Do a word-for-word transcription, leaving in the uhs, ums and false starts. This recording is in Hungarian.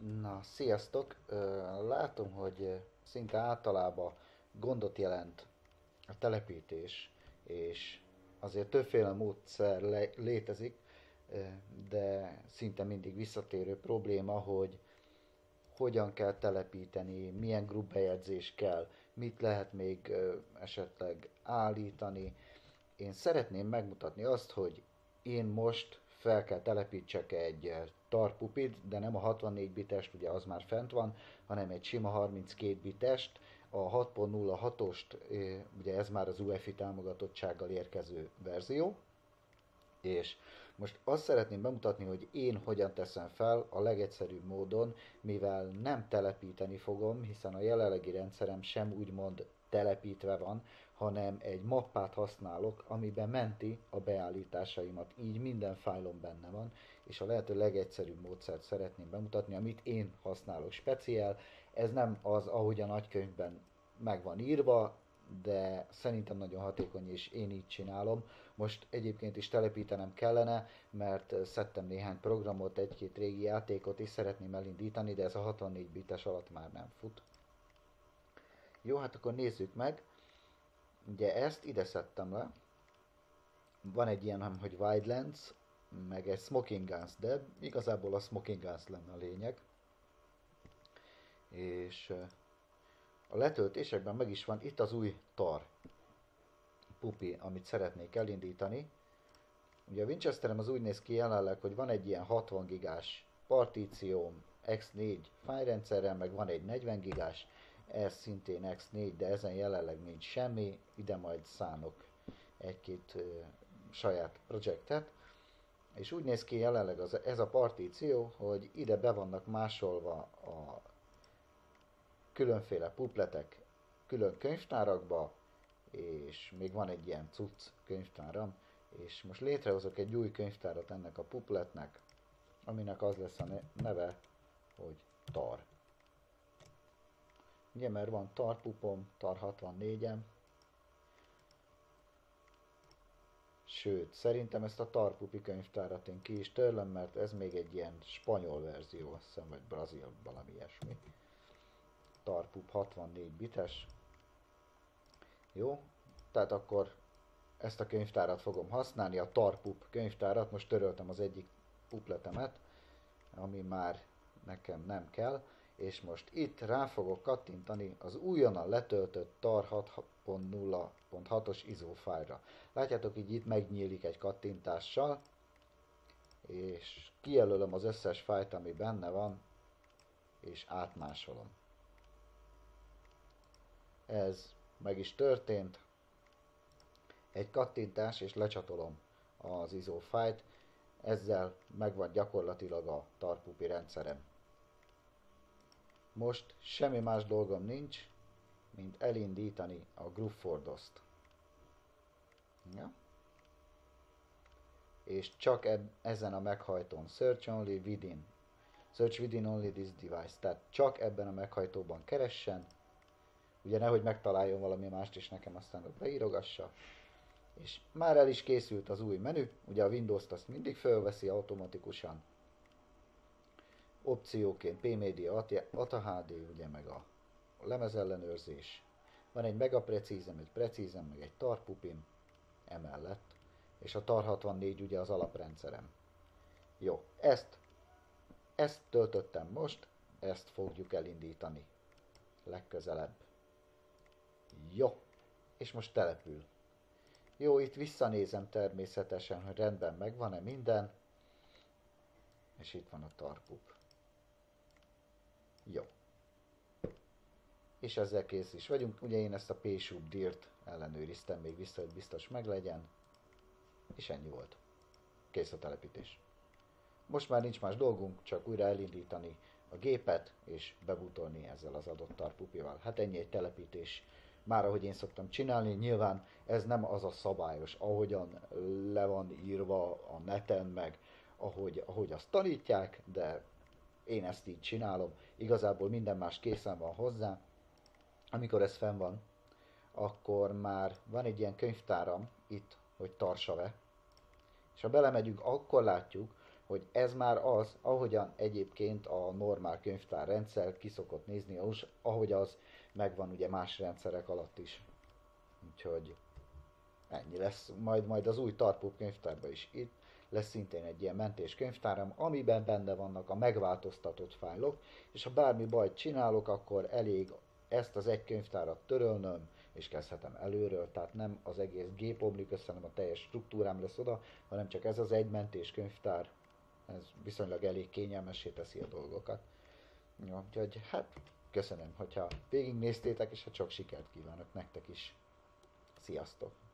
Na, sziasztok! Ö, Látom, hogy ö, szinte általában gondot jelent a telepítés, és azért többféle módszer le- létezik, ö, de szinte mindig visszatérő probléma, hogy hogyan kell telepíteni, milyen group bejegyzés kell, mit lehet még ö, esetleg állítani. Én szeretném megmutatni azt, hogy én most fel kell telepítsek egy eh, tarpupit, de nem a hatvannégy bitest, ugye az már fent van, hanem egy sima harminckét bitest, a hat pont nulla hatos-ost, eh, ugye ez már az u e f i támogatottsággal érkező verzió, és most azt szeretném bemutatni, hogy én hogyan teszem fel a legegyszerűbb módon, mivel nem telepíteni fogom, hiszen a jelenlegi rendszerem sem úgymond telepítve van, hanem egy mappát használok, amiben menti a beállításaimat. Így minden fájlom benne van, és a lehető legegyszerűbb módszert szeretném bemutatni, amit én használok speciál. Ez nem az, ahogy a nagykönyvben meg van írva, de szerintem nagyon hatékony, és én így csinálom. Most egyébként is telepítenem kellene, mert szedtem néhány programot, egy-két régi játékot is szeretném elindítani, de ez a hatvannégy bites alatt már nem fut. Jó, hát akkor nézzük meg. Ugye ezt ide szedtem le. Van egy ilyen, hogy Wildlands, meg egy Smoking Guns, de igazából a Smoking Guns lenne a lényeg. És a letöltésekben meg is van itt az új tar pupi, amit szeretnék elindítani. Ugye a Winchesterem az úgy néz ki jelenleg, hogy van egy ilyen hatvan gigás partícióm x négy fájrendszerrel, meg van egy negyven gigás, ez szintén x négy, de ezen jelenleg nincs semmi, ide majd szánok egy-két ö, saját projektet. És úgy néz ki jelenleg az, ez a partíció, hogy ide be vannak másolva a különféle pupletek külön könyvtárakba, és még van egy ilyen cucc könyvtáram, és most létrehozok egy új könyvtárat ennek a pupletnek, aminek az lesz a neve, hogy tar. Ugye, mert van tar pupom, tar hatvannégyem, sőt, szerintem ezt a tar pupi könyvtárat én ki is törlöm, mert ez még egy ilyen spanyol verzió, azt hiszem, vagy brazil, valami ilyesmi. Tarpup hatvannégy bites. Jó, tehát akkor ezt a könyvtárat fogom használni, a Tarpup könyvtárat, most töröltem az egyik pupletemet, ami már nekem nem kell, és most itt rá fogok kattintani az újonnan letöltött tar hat pont nulla pont hatos ISO fájlra. Látjátok, így itt megnyílik egy kattintással, és kijelölöm az összes fájlt, ami benne van, és átmásolom. Ez meg is történt, egy kattintás, és lecsatolom az ISO fájlt, ezzel megvan gyakorlatilag a tarpupi rendszerem. Most semmi más dolgom nincs, mint elindítani a Gruffordoszt. Ja? És csak eb- ezen a meghajtón search only within, search within only this device, tehát csak ebben a meghajtóban keressen, ugye nehogy megtaláljon valami mást, és nekem aztán ott beírogassa. És már el is készült az új menü, ugye a Windows-t azt mindig fölveszi automatikusan. Opcióként P-Media Ata há dé, ugye meg a lemezellenőrzés. Van egy Mega Precízem, egy Precízem, meg egy Tarpupim emellett. És a Tar hatvannégy ugye az alaprendszerem. Jó, ezt, ezt töltöttem most, ezt fogjuk elindítani legközelebb. Jó, és most települ. Jó, itt visszanézem természetesen, hogy rendben megvan-e minden. És itt van a tarpup. Jó. És ezzel kész is vagyunk. Ugye én ezt a psub dirt ellenőriztem még vissza, hogy biztos meglegyen. És ennyi volt. Kész a telepítés. Most már nincs más dolgunk, csak újra elindítani a gépet, és bebutolni ezzel az adott tarpupival. Hát ennyi egy telepítés. Már ahogy én szoktam csinálni, nyilván ez nem az a szabályos, ahogyan le van írva a neten, meg ahogy, ahogy azt tanítják, de én ezt így csinálom. Igazából minden más készen van hozzá. Amikor ez fenn van, akkor már van egy ilyen könyvtáram itt, hogy Tarsave, és ha belemegyünk, akkor látjuk, hogy ez már az, ahogyan egyébként a normál könyvtárrendszer ki szokott nézni, ahogy az megvan ugye más rendszerek alatt is. Úgyhogy ennyi lesz, majd, majd az új Tarpub könyvtárban is itt lesz szintén egy ilyen mentés könyvtáram, amiben benne vannak a megváltoztatott fájlok, és ha bármi bajt csinálok, akkor elég ezt az egy könyvtárat törölnöm, és kezdhetem előről, tehát nem az egész gép omlik össze, hanem a teljes struktúrám lesz oda, hanem csak ez az egy mentés könyvtár, ez viszonylag elég kényelmessé teszi a dolgokat. Ja, úgyhogy hát köszönöm, hogyha végignéztétek, és hát sok sikert kívánok nektek is. Sziasztok!